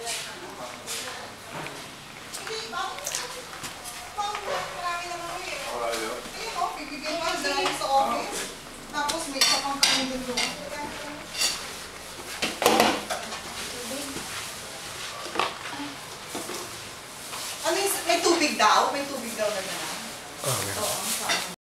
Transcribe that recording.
Marami naman eh. Ayun o, bibigyan mo yung sa office. Tapos may isa pang kanin doon. Ano yung, may tubig daw? May tubig daw na gano'n? Oo,